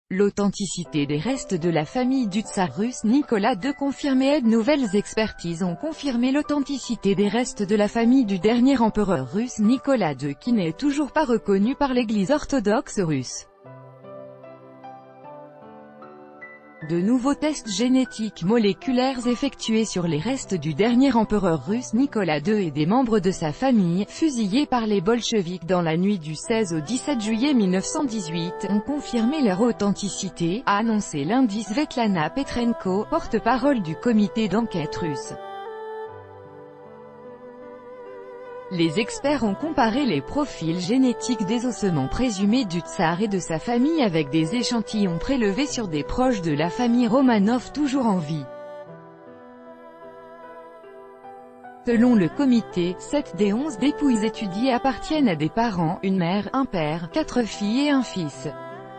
L'authenticité des restes de la famille du tsar russe Nicolas II confirmée. De nouvelles expertises ont confirmé l'authenticité des restes de la famille du dernier empereur russe Nicolas II qui n'est toujours pas reconnu par l'Église orthodoxe russe. De nouveaux tests génétiques moléculaires effectués sur les restes du dernier empereur russe Nicolas II et des membres de sa famille, fusillés par les bolcheviks dans la nuit du 16 au 17 juillet 1918, ont confirmé leur authenticité, a annoncé lundi Svetlana Petrenko, porte-parole du comité d'enquête russe. Les experts ont comparé les profils génétiques des ossements présumés du tsar et de sa famille avec des échantillons prélevés sur des proches de la famille Romanov toujours en vie. Selon le comité, 7 des 11 dépouilles étudiées appartiennent à des parents, une mère, un père, 4 filles et un fils.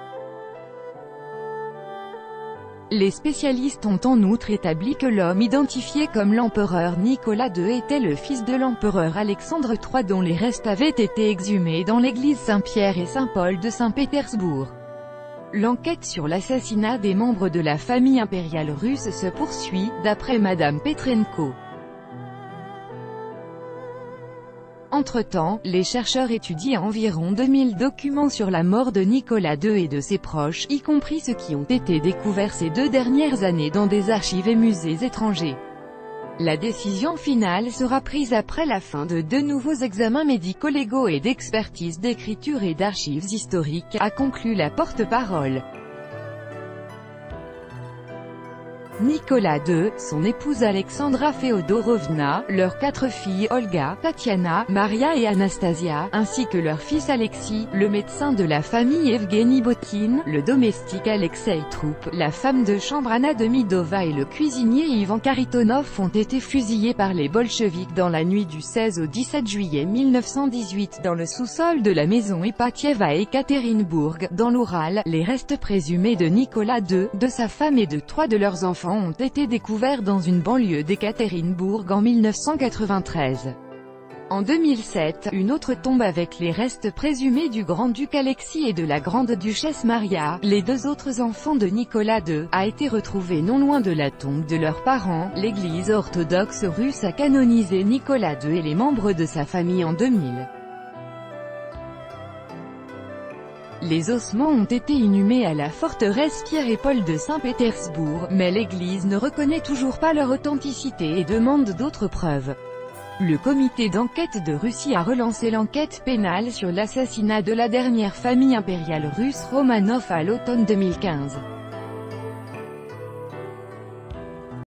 Les spécialistes ont en outre établi que l'homme identifié comme l'empereur Nicolas II était le fils de l'empereur Alexandre III dont les restes avaient été exhumés dans l'église Saint-Pierre et Saint-Paul de Saint-Pétersbourg. L'enquête sur l'assassinat des membres de la famille impériale russe se poursuit, d'après Madame Petrenko. Entre-temps, les chercheurs étudient environ 2000 documents sur la mort de Nicolas II et de ses proches, y compris ceux qui ont été découverts ces 2 dernières années dans des archives et musées étrangers. La décision finale sera prise après la fin de 2 nouveaux examens médico-légaux et d'expertise d'écriture et d'archives historiques, a conclu la porte-parole. Nicolas II, son épouse Alexandra Féodorovna, leurs 4 filles Olga, Tatiana, Maria et Anastasia, ainsi que leur fils Alexis, le médecin de la famille Evgeny Botkine, le domestique Alexei Troup, la femme de chambre Anna Demidova et le cuisinier Ivan Karitonov ont été fusillés par les bolcheviks dans la nuit du 16 au 17 juillet 1918 dans le sous-sol de la maison Ipatiev à Ekaterinbourg, dans l'Oural. Les restes présumés de Nicolas II, de sa femme et de 3 de leurs enfants ont été découverts dans une banlieue d'Ekaterinbourg en 1993. En 2007, une autre tombe avec les restes présumés du grand-duc Alexis et de la grande-duchesse Maria, les 2 autres enfants de Nicolas II, a été retrouvée non loin de la tombe de leurs parents. L'Église orthodoxe russe a canonisé Nicolas II et les membres de sa famille en 2000. Les ossements ont été inhumés à la forteresse Pierre et Paul de Saint-Pétersbourg, mais l'Église ne reconnaît toujours pas leur authenticité et demande d'autres preuves. Le comité d'enquête de Russie a relancé l'enquête pénale sur l'assassinat de la dernière famille impériale russe Romanov à l'automne 2015.